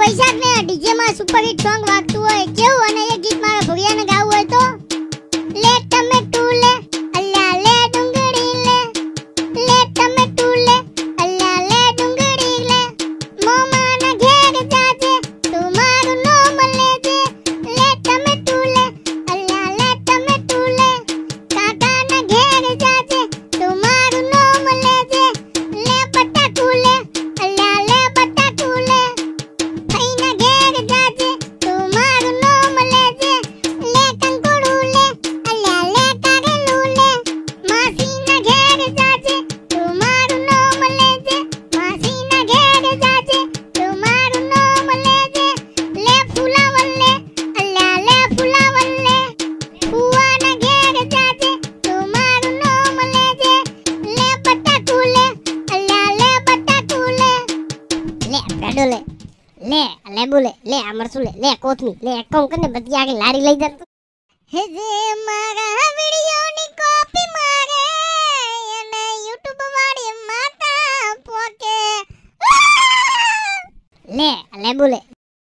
વૈશાખ ને ડીજે માં super hit song વાગતું હોય કેવું, અને એ ગીત મારા ભોરિયાને ગાવું હોય તો લે ટમેટું લે અલ્લા લે ડુંગળી લે, લે ટમેટું લે અલ્લા લે ડુંગળી લે, મોમાના ઘેર જાજે તું મારું નામ લેજે, લે ટમેટું લે અલ્લા લે ટમેટું લે, કાકાના ઘેર જાજે તું મારું નામ લેજે, લે બટાકું લે અલ્લા લે બટાકું લે, ફઈના ઘેર જાજે તું મારું નામ લેજે, લે કંકોડું લે અલ્લા લે કારેલું લે, માસીના ઘેર જાજે તું મારું નામ લેજે, માસીના ઘેર જાજે તું મારું નામ લેજે, લે ફુલાવર લે અલ્લા લે ફુલાવર લે, ફુવાના ઘેર જાજે તું મારું નામ લેજે, લે બટાકું લે અલ્લા લે બટાકું લે, લે પેડો લે લેબુ લે મરચું લે કોથમી લે કોમ કરીને બધી આગળ લારી લઈ જા. હે જે મારા વિડિયોની કોપી મારે અને YouTube વાળી માતા પોકે લે લેબુ લે